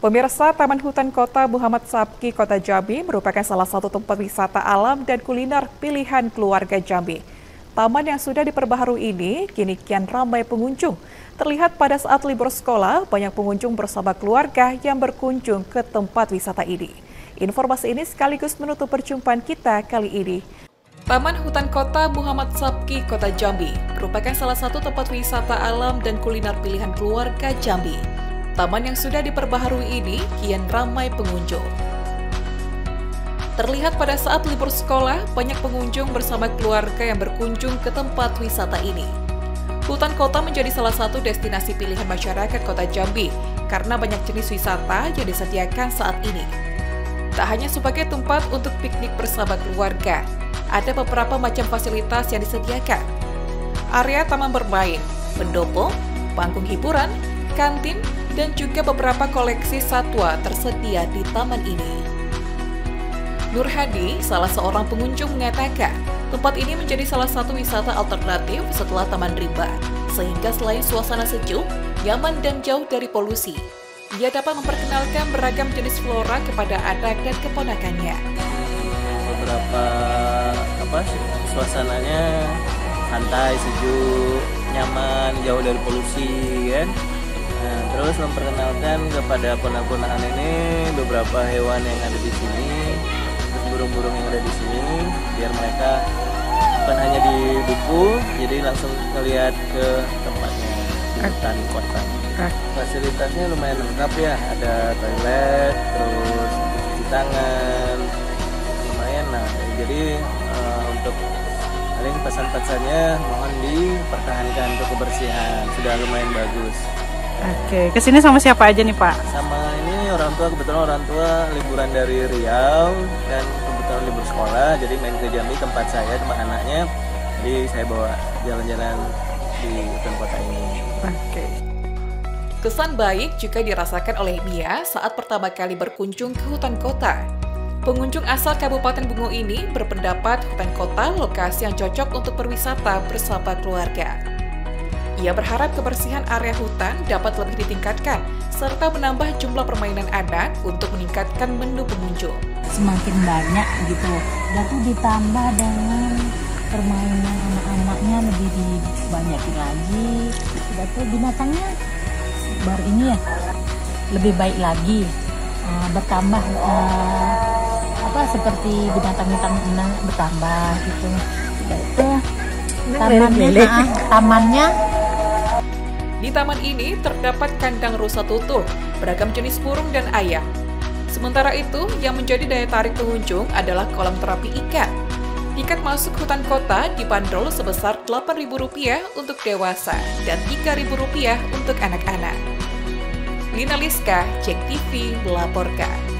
Pemirsa, Taman Hutan Kota Muhammad Sabki, Kota Jambi merupakan salah satu tempat wisata alam dan kuliner pilihan keluarga Jambi. Taman yang sudah diperbaharui ini kini kian ramai pengunjung. Terlihat pada saat libur sekolah, banyak pengunjung bersama keluarga yang berkunjung ke tempat wisata ini. Informasi ini sekaligus menutup perjumpaan kita kali ini. Taman Hutan Kota Muhammad Sabki, Kota Jambi merupakan salah satu tempat wisata alam dan kuliner pilihan keluarga Jambi. Taman yang sudah diperbaharui ini kian ramai pengunjung. Terlihat pada saat libur sekolah, banyak pengunjung bersama keluarga yang berkunjung ke tempat wisata ini. Hutan Kota menjadi salah satu destinasi pilihan masyarakat Kota Jambi karena banyak jenis wisata yang disediakan saat ini. Tak hanya sebagai tempat untuk piknik bersama keluarga, ada beberapa macam fasilitas yang disediakan. Area taman bermain, pendopo, panggung hiburan, kantin, dan juga beberapa koleksi satwa tersedia di taman ini. Nur Hadi, salah seorang pengunjung, mengatakan tempat ini menjadi salah satu wisata alternatif setelah Taman Rimba, sehingga selain suasana sejuk, nyaman dan jauh dari polusi, ia dapat memperkenalkan beragam jenis flora kepada anak dan keponakannya. Beberapa suasananya santai, sejuk, nyaman, jauh dari polusi, kan? Nah, terus memperkenalkan kepada ponak-ponakan ini beberapa hewan yang ada di sini, terus burung-burung yang ada di sini, biar mereka bukan hanya di buku, jadi langsung ngelihat ke tempatnya di hutan kota. Fasilitasnya lumayan lengkap ya, ada toilet, terus cuci tangan, lumayan lah. Jadi untuk paling pesan-pesannya mohon dipertahankan untuk kebersihan, sudah lumayan bagus. Oke, kesini sama siapa aja nih Pak? Sama ini orang tua, kebetulan orang tua liburan dari Riau dan kebetulan libur sekolah, jadi main ke Jambi tempat saya sama anaknya. Jadi saya bawa jalan-jalan di hutan kota ini. Oke. Kesan baik juga dirasakan oleh Mia saat pertama kali berkunjung ke hutan kota. Pengunjung asal Kabupaten Bungo ini berpendapat hutan kota lokasi yang cocok untuk berwisata bersama keluarga. Ia berharap kebersihan area hutan dapat lebih ditingkatkan, serta menambah jumlah permainan anak untuk meningkatkan menu pengunjung. Semakin banyak gitu, dan tuh ditambah dengan permainan anak-anaknya lebih dibanyakin lagi. Udah tuh binatangnya baru ini ya lebih baik lagi, bertambah seperti binatang-binatang bertambah gitu. Itu tamannya. Di taman ini terdapat kandang rusa tutul, beragam jenis burung dan ayam. Sementara itu, yang menjadi daya tarik pengunjung adalah kolam terapi ikan. Tiket masuk hutan kota dibanderol sebesar Rp8.000 untuk dewasa dan Rp3.000 untuk anak-anak. Lina Liska, Cek TV melaporkan.